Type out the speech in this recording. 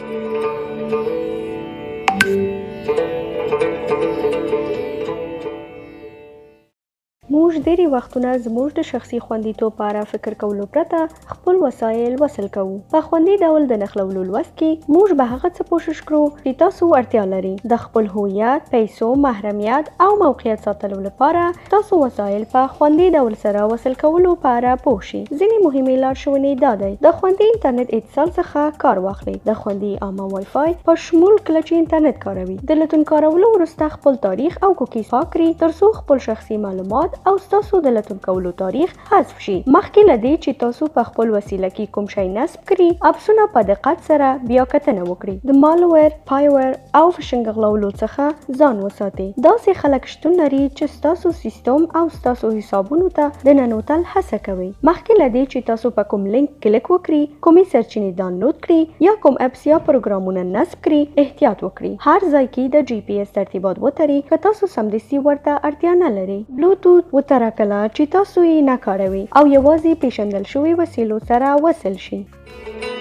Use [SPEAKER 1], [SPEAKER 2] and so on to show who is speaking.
[SPEAKER 1] موږ ډېری وختونه زموږ د شخصي خوندیتوب په اړه فکر کولو پرته خپل وسایل وصل کوو. په خوندي ډول د نښلولو لوست کې موږ به هغه څه کوشش کړو چې تاسو اړتیا لري. د خپل هویت، پیسو، محرمیت او موقعیت ساتلو لپاره تاسو وسایل په خوندي ډول سره وصل کولو په اړه پوه شئ. ځینې مهمې لارښوونې دا دي: د خوندي انټرنیټ اتصال څخه کار واخلئ. د خوندي عامه وای فای په شمول کله چې انټرنیټ کاروئ، د لټون کارولو وروسته خپل تاریخ او کوکیز پاک کړئ ترڅو خپل شخصي معلومات او ستاسو د لټون کولو تاریخ حذف شي. مخکې له دې چې تاسو په خپل وسیله کې کوم شی نصب کړئ، اپسونه په دقت سره بیا کتنه وکړئ. د مالویر، پایور او فشنګ غولولو څخه ځان وساتئ. داسې خلک شتون لري چې ستاسو سیستم او ستاسو حسابونو ته د ننوتل هڅه کوي. مخکې له دې چې تاسو په کوم لینک کلیک وکړئ، کومې سرچینې ډاونلوډ کړئ یا کوم اپس یا پروګرامونه نصب کړئ، احتیاط وکړئ. هر ځای کې د جی پی ایس ترتیبات وتړئ که تاسو سمدستي ورته اړتیا نه لرئ. بلوتوث وتره کله چې تاسو یې نه کاروئ او یوازې پیژندل شوي وسیلو سره وصل شي.